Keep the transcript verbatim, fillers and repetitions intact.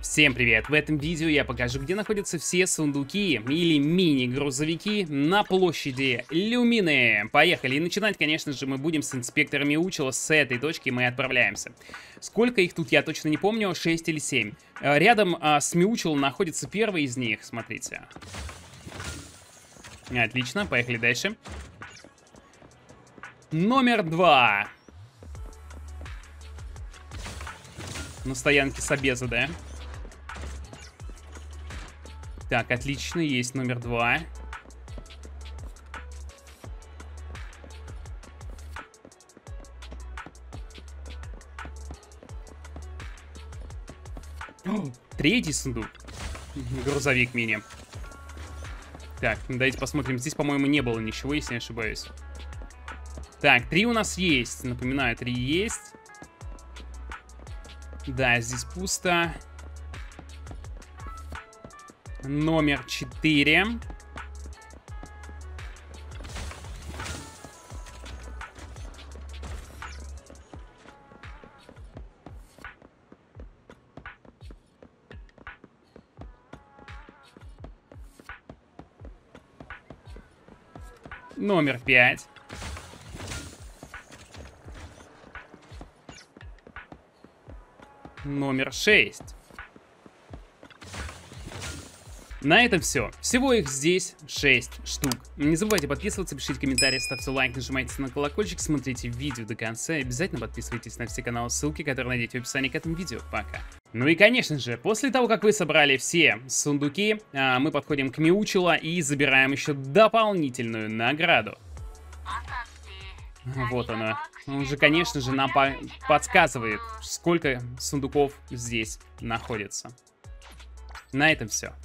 Всем привет! В этом видео я покажу, где находятся все сундуки или мини-грузовики на площади Люмины. Поехали! И начинать, конечно же, мы будем с инспектора Мяучила. С этой точки мы отправляемся. Сколько их тут, я точно не помню, шесть или семь. Рядом а, с Мяучилом находится первый из них, смотрите. Отлично, поехали дальше. Номер два. На стоянке Собеза, да? Так, отлично, есть номер два. О, третий сундук. Грузовик мини. Так, давайте посмотрим. Здесь, по-моему, не было ничего, если не ошибаюсь. Так, три у нас есть. Напоминаю, три есть. Да, здесь пусто. Номер четыре. Номер пять. Номер шесть. На этом все. Всего их здесь шесть штук. Не забывайте подписываться, пишите комментарии, ставьте лайк, нажимайте на колокольчик, смотрите видео до конца и обязательно подписывайтесь на все каналы, ссылки, которые найдете в описании к этому видео. Пока. Ну и конечно же, после того, как вы собрали все сундуки, мы подходим к Мяучила и забираем еще дополнительную награду. Вот она. Он же, конечно же, нам по подсказывает, сколько сундуков здесь находится. На этом все.